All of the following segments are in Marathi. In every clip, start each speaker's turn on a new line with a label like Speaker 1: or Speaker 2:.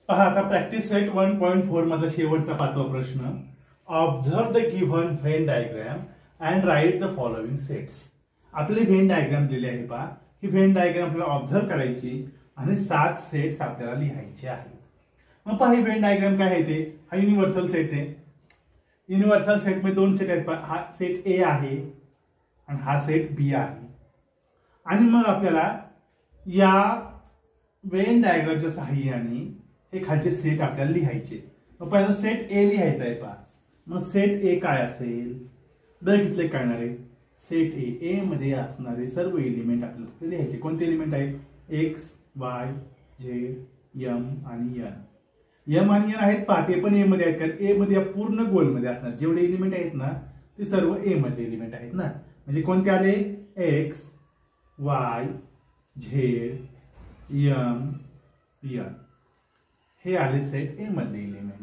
Speaker 1: पहा आता प्रॅक्टिस सेट 1.4 माझा शेवटचा 5वा प्रश्न. Observe the given Venn diagram and write the following sets. आपले व्हेन डायग्राम दिले आहे. पहा ही व्हेन डायग्राम आपल्याला ऑब्झर्व करायची आणि 7 सेट्स आपल्याला लिहायचे आहेत. मग पहा ही व्हेन डायग्राम काय आहे ते, हा युनिव्हर्सल सेट आहे. युनिव्हर्सल सेट मध्ये 2 सेट आहेत. पहा हा सेट ए आहे आणि हा सेट बी आहे. आणि मग आपल्याला या व्हेन डायग्रामच्या सहाय्याने हे खालचे सेट आपल्याला लिहायचे. मग पहिला सेट ए लिहायचा आहे. पहा मग सेट ए काय असेल, बघितले कळणार आहे. सेट ए मध्ये असणारे सर्व एलिमेंट आपल्याला लिहायचे. कोणते एलिमेंट आहेत, एक्स वाय झेड एम आणि एन. एम आणि एन आहेत. पहा ते पण ए मध्ये आहेत, कारण ए मध्ये या पूर्ण गोल मध्ये असणार जेवढे एलिमेंट आहेत ना ते सर्व ए मध्ये एलिमेंट आहेत ना. म्हणजे कोणते आले, X Y Z M N हे आले सेट ए मधले एलिमेंट.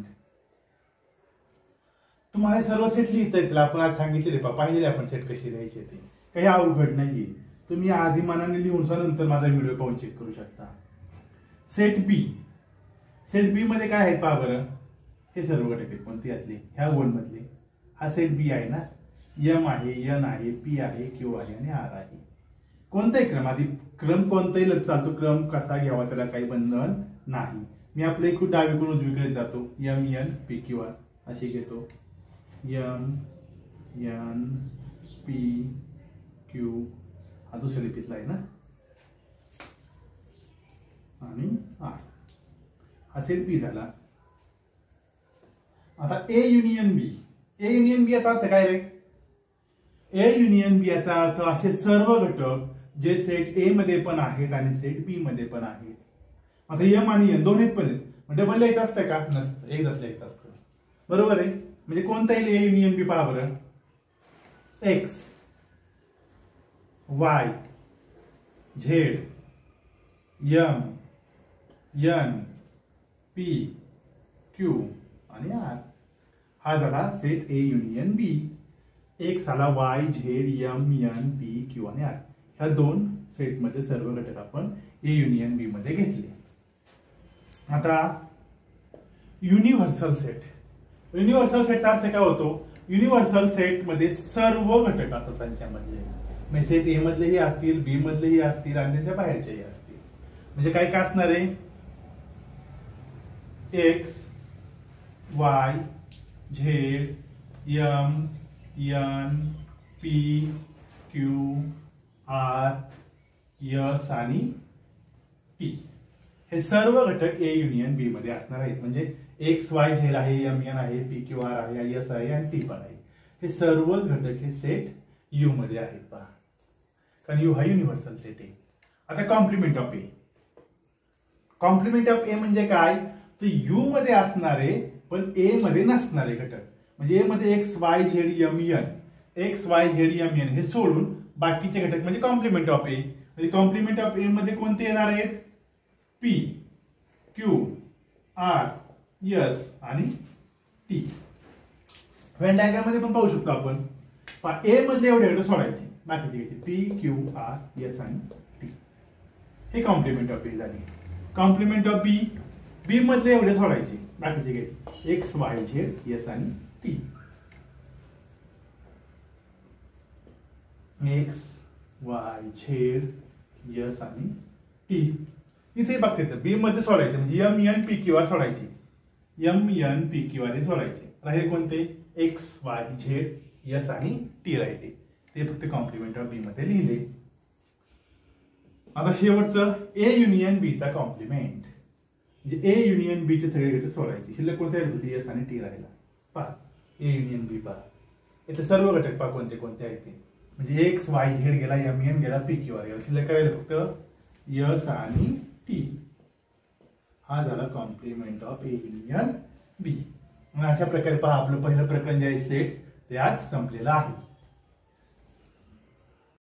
Speaker 1: तुम्हाला सर्व सेट लिहिता येतील. आपण आज सांगितले पाहिले आपण सेट कशी लिहायचे ते, काही अवघड नाहीये. तुम्ही आधी मनाने लिहून नंतर माझा व्हिडिओ पाहून चेक करू शकता. सेट बी, सेट बी मध्ये काय आहेत पहा बरं, हे सर्व घटक आहेत. कोणते यातले, ह्या गोल मधले. हा सेट बी आहे ना, एम आहे एन आहे पी आहे क्यू आहे आणि आर आहे. कोणताही क्रम, आधी क्रम कोणताही चालतो, क्रम कसा घ्यावा त्याला काही बंधन नाही. मी आपल्या इकडून डावीकडून उजवीकडे जातो, M N P Q R अशी घेतो. एम एन पी क्यू हा दुसऱ्या लिपीतला आहे ना, आणि आर हा सेट बी झाला. आता ए युनियन बी. ए युनियन बी याचा अर्थ काय रे, ए युनियन बी याचा अर्थ असे सर्व घटक जे सेट ए मध्ये पण आहेत आणि सेट बी मध्ये पण आहेत. आता एम आणि एन दोन्हीत पण आहेत. मग डबल लिहायचं असतं का, नसतं, एकदाच लिहायचं असतं. बरोबर आहे. म्हणजे कोणताही ए युनियन बी पहा बरं, X Y Z M N P Q आणि आर हा झाला set A union B. X आला Y Z M N P Q आणि आर. ह्या 2 सेटमध्ये सर्व घटक आपण ए युनियन बी मध्ये घेतले. आता युनिव्हर्सल सेट. युनिव्हर्सल सेटचा अर्थ काय होतो, युनिव्हर्सल सेट मध्ये सर्व घटक असतात संख्यामधले. म्हणजे सेट ए मधलेही असतील, बी मधलेही असतील आणि त्याच्या बाहेरचेही असतील. म्हणजे काय काय असणार आहे, X Y Z M N P Q R S आणि टी हे सर्व घटक ए युनियन बी मध्ये असणार आहेत. म्हणजे एक्स वाय झेड आहे, एम एन आहे, पी क्यू आर आहे, एस आहे आणि टी पण आहे. हे सर्वच घटक हे सेट यू मध्ये आहेत. पहा कारण यू हा युनिव्हर्सल सेट आहे. आता complement of A. Complement of A म्हणजे काय, तर यू मध्ये असणारे पण ए मध्ये नसणारे घटक. म्हणजे ए मध्ये X Y Z M N, X Y Z M N हे सोडून बाकीचे घटक म्हणजे कॉम्प्लिमेंट ऑफ ए. म्हणजे कॉम्प्लिमेंट ऑफ ए मध्ये कोणते येणार आहेत, पी क्यू आर एस आणि टी. व्हेन डायग्राम मध्ये पण पाहू शकतो आपण. ए मधले एवढे घटक सोडायचे, बाकीचे घ्यायचे पी क्यू आर एस आणि टी. हे कॉम्प्लिमेंट ऑफ ए झाली. कॉम्प्लिमेंट ऑफ बी. बी मधले एवढे सोडायचे, बाकीचे घ्यायचे एक्स वाय झेड एस आणि T. X Y Z S आणि टी. इथे बघते तर बी मध्ये सोडायचे म्हणजे M N P Q R सोडायचे, M N P Q R हे सोडायचे. राहिले कोणते, एक्स वाय झेड एस आणि टी राहिले. ते फक्त कॉम्प्लिमेंट ऑफ बी मध्ये लिहिले. आता शेवटचं ए युनियन बी चा कॉम्प्लिमेंट. म्हणजे ए युनियन बी चे सगळे घटक सोडायचे. शिल्लक कोणते राहिले, एस आणि टी राहिला. पहा ए युनियन बी पहा, इथे सर्व घटक पहा कोणते कोणते आहेत ते. म्हणजे एक्स वाय झेड गेला, एम एन गेला, पी क्यू आर गेला. शिल्लक काय राहिलं फक्त एस आणि टी. हा झाला complement of A union B. अशा प्रकारे पहा आपलं पहिलं प्रकरण जे आहे सेट्स ते आज संपलेलं आहे.